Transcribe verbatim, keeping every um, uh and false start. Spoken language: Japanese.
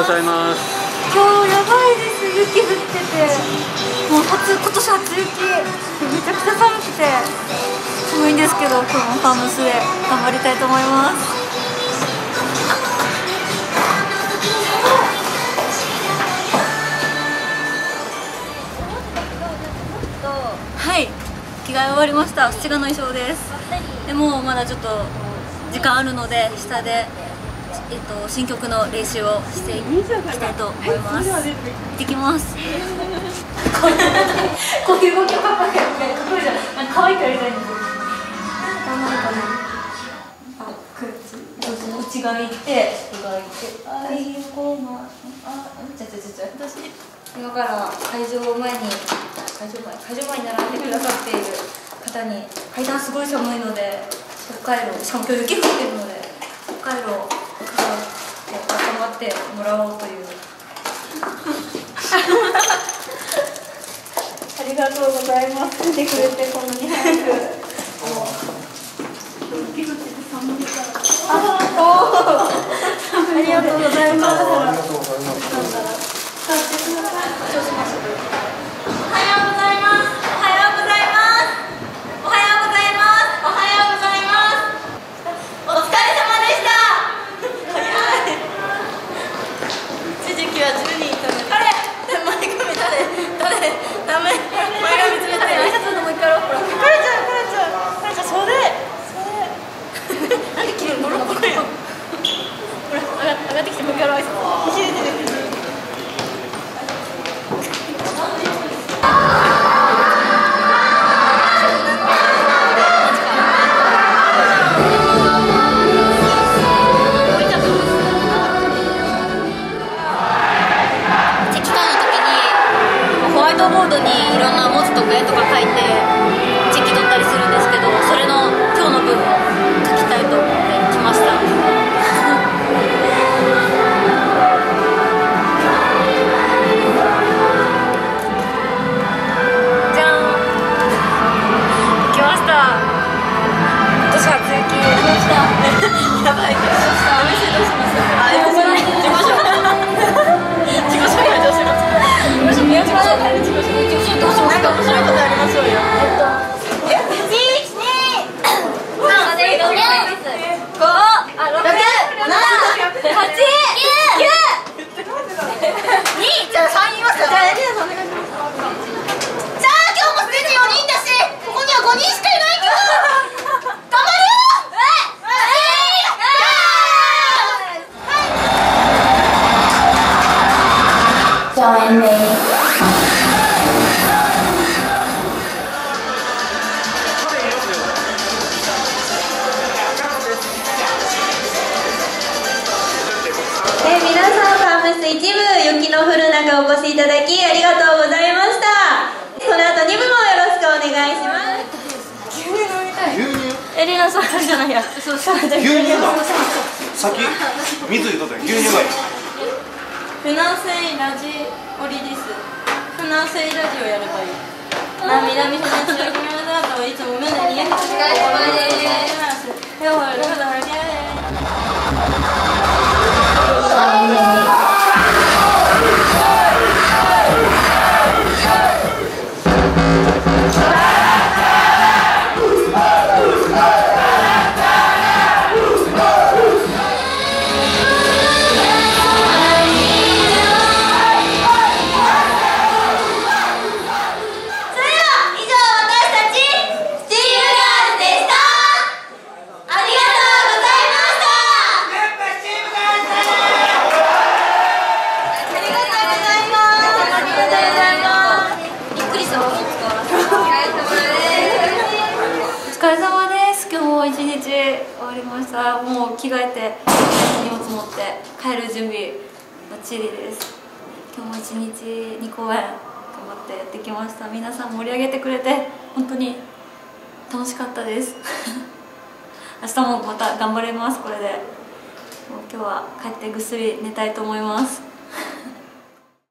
ございます。 今日やばいです。雪降ってて、もう初今年初雪めちゃくちゃ寒くて寒いんですけど、今日もファームスで頑張りたいと思います。はい、着替え終わりました。七がの衣装です。でもまだちょっと時間あるので、下でえっと、新曲の練習をしていきたいと思います。行ってきます。こういう動きをかっこいいかっこいいじゃん。なんか可愛くやりたいんですよ。頑張るかな。あ、こっち、内側行って、外側行って、あ、いいよ、こう、まあ、ちゃちゃちゃちゃ、私。今から会場前に、会場前、会場前に並んでくださっている方に、階段すごい寒いので、北海道、しかも今日雪降ってるので、北海道。頑張ってもらおうというありがとうございます。来てくれてこんなに早く。ありがとうございます。おはようございます。おはようございます。おはようございます。おはようございます。おはようございます。お疲れ様でした。じゅうにんいたのに、あれ前髪誰誰ダメ、前髪つめて挨拶のもう一回やろう。ほらカレちゃんカレちゃんカレちゃん、それそれなんで切るの、ボロボロやん。ほら上が上がってきて、もう一回やろう挨拶。ボードにいろんな文字とか絵とか書いてチェキ取ったりするんですけど、それの今日の分を書きたいと思って来ました。じゃん、来ました。今年初雪来ました。やばい、来ました。お店どうします？あ、やばい。自己紹介自己紹介どうします？自己紹介自己紹介自己紹介どうしますか？面白いことやりましょうよ。えっといち、に、さん、よん、ご、ろく、なな、はち、きゅう、に、じゃあさん言いますよ。じゃあエリナさんお願いします。さあ今日もすでによにんだし、ここにはごにんしかいないけど頑張るよ。Join me. えー、皆さん、ファームス一部雪の降る中お越しいただきありがとうございました。この後に部もよろしくお願いします。牛乳飲みたい。牛乳？エリナさんじゃないや。そうそう。牛乳だ。先水にとって牛乳がいい。船水ラジオリです。船水ラジオやればいい。な、南船津の君のだといつも目で逃げてくれてます。でも、だからね。もう着替えて荷物持って帰る準備バッチリです。今日も一日に公演頑張ってやってきました。皆さん盛り上げてくれて本当に楽しかったです明日もまた頑張れます。これでもう今日は帰ってぐっすり寝たいと思います。